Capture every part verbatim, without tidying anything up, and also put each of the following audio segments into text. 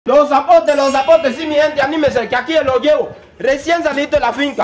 Los zapotes, los zapotes, sí, mi gente, anímese, que aquí los llevo. Recién salito de la finca.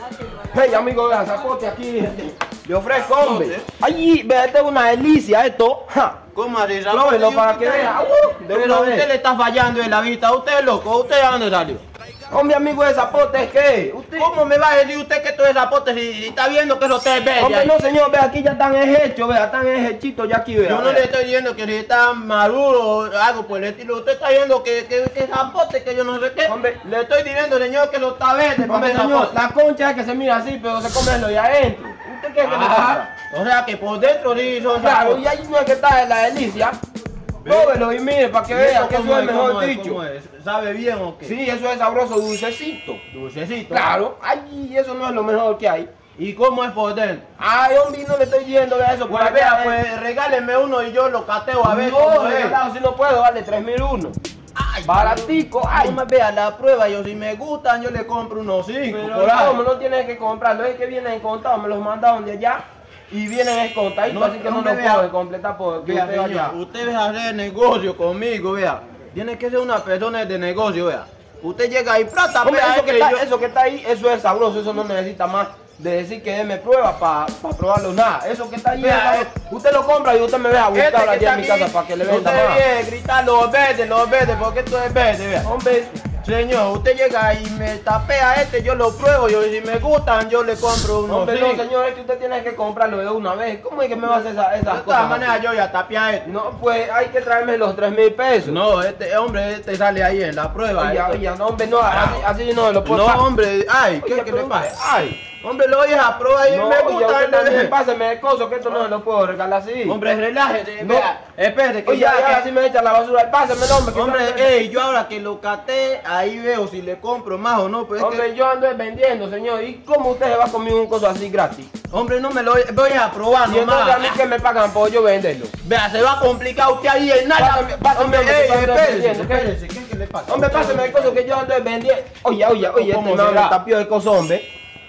Hey, amigo, vea, zapote aquí. Le ofrezco, hombre. Ay, vea, esto es una delicia, esto. Ja. ¿Cómo así? Pruébelo para que vea. Uh, de Pero una usted vez. le está fallando en la vista. ¿Usted es loco? ¿Usted de dónde salió? Hombre, amigo de zapote, ¿es qué? ¿Usted? ¿Cómo me va a decir usted que esto es zapote si, si está viendo que eso usted ve? Hombre, no, señor, vea, aquí ya están hechos, vea, están hechitos ya aquí, vea. Yo no vea. le estoy diciendo que si está maduro o algo por el estilo. Usted está viendo que, que, que zapote, que yo no sé qué. Hombre. Le estoy diciendo, señor, que lo está verde. para Hombre, que señor, zapote. la concha es que se mira así, pero se come lo de adentro. ¿Usted qué es que le pasa? Ah, o sea que por dentro sí son Claro, zapotes. y ahí no es que está en la delicia. Pruébelo y mire, para que ¿Y vea eso que eso cómo es mejor cómo dicho. cómo es? ¿Sabe bien o qué? Sí, eso es sabroso, dulcecito. Dulcecito. Claro, ay, eso no es lo mejor que hay. ¿Y cómo es por dentro? Ay, hombre, no le estoy diciendo de eso. Pues por vea, allá, pues regáleme uno y yo lo cateo a ver no, cómo es. regalado, si no puedo, vale tres mil uno. Ay, Baratico, ay, ay. no me vea la prueba, yo si me gustan yo le compro unos cinco. Pero por ahí. no, no tienes que comprarlo, es que vienen contados, me los mandaron de allá y vienen escontaditos, No, así que no no me lo vea. puedo completar porque Vea, usted señor, allá. usted ve a hacer negocio conmigo, vea. Tiene que ser una persona de negocio, vea. Usted llega y plata, Hombre, vea, eso, es que que está, yo- eso que está ahí, eso es sabroso, eso no necesita más de decir que déme prueba para probarlo nada. Eso que está ahí, Vea, es sabroso. Usted lo compra y usted me deja Este buscarlo que allá está en mi aquí, casa para que le venda usted más. viene gritar los verdes, los verdes, porque esto es verde, vea. Hombre, Señor, usted llega y me tapea este, yo lo pruebo, yo si me gustan, yo le compro unos hombre, no, cinco. señor, es que usted tiene que comprarlo de una vez. ¿Cómo es que me va a hacer esa- esas De cosas? todas maneras yo ya tapea este. No, pues hay que traerme los tres mil pesos. No, este hombre, este sale ahí en la prueba. Oye, este. oye, no, hombre, no, así, así no lo puedo No, pasar. hombre, ay, ¿qué, Oye, qué le pero, pasa? Ay, Hombre, lo oyes a prueba y no, me oye, gusta. usted también ¿no? pásame el coso, que esto no se lo puedo regalar así. Hombre, relájese, No. vea, espérate, que Oye, ya, ahora que- sí me echa la basura, pásame el hombre. que Hombre, yo- ey, yo ahora que lo caté, ahí veo si le compro más o no, pues es Hombre, yo ando vendiendo, señor. ¿Y cómo usted se va conmigo un coso así gratis? que, hombre, no me lo voy a probar Y entonces nomás. a mí que me pagan por yo venderlo. Vea, se va a complicar usted ahí en nada. Pásame- pásame, hombre, hombre, ey, que ando espérese, vendiendo, ¿qué? espérese, ¿qué, qué le pasa? Hombre, pásame el coso que yo ando vendiendo. Oye, oye, oye, ¿Cómo este me será? tapió el coso, hombre.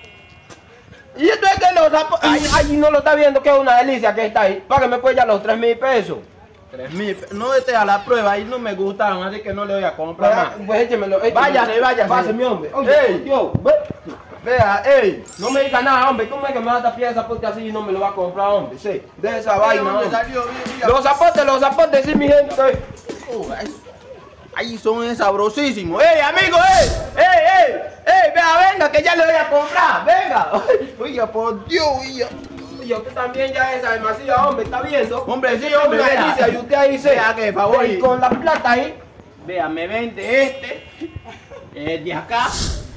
Y esto es que los zapatos. Ay, ay, no lo está viendo que es una delicia que está ahí. Págame pues ya los tres mil pesos. Tres mil, no esté a la prueba, ahí no me gustaron, así que no le voy a comprar más. Pues, pues échemelo, échemelo. Váyase, váyase. Páseme, hombre. Oye, Ey. Dios, Vea, ey. no me diga nada, hombre. ¿Cómo es que me va a tapiar esa puerta así y no me lo va a comprar, hombre? Sí, de esa vaina, ¿Dónde hombre. salió? Mira, mira. Los zapotes, los zapotes, sí, mi gente. Oh, es- ahí son sabrosísimos. ¡Ey, amigo, ey! ¡Ey, ey! ¡Ey, vea, venga, que ya le voy a comprar! ¡Venga! Oiga, por Dios, oiga. Y usted también ya esa demasiada, hombre, ¿está viendo? Hombre, sí, Esto es hombre, una vea. delicia y usted ahí se... Vea que, favor, Y y- con la plata ahí. Vea, me vende este, el de acá,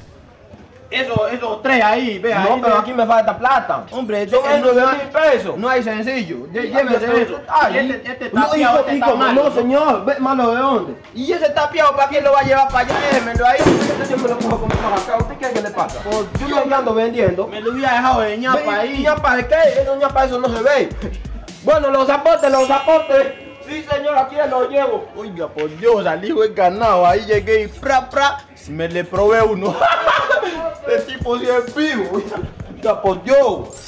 esos, esos tres ahí, vea. No, ahí pero me- aquí me falta plata. Hombre, Son este nueve no, mil pesos. no hay sencillo. Lle- Ay, Llévese pero- eso. ay, Este, este no, tapiado, hijo, este hijo, está malo. no, señor, ve, malo de dónde. Y ese tapiado, ¿para quién lo va a llevar para allá? Déjemelo ahí. Este yo me lo cojo como para acá. ¿Usted qué, qué le pasa? Yo no ando vendiendo. Me lo hubiera dejado de ñapa Ve, ahí. ¿ñapa de qué? Eso ñapa, eso no se ve. Bueno, los zapotes, los zapotes. Sí, señor, aquí los llevo. Oiga, por Dios, al hijo es ganado. Ahí llegué y pra, pra, me le probé uno. Este tipo sí es vivo. Oiga, por Dios.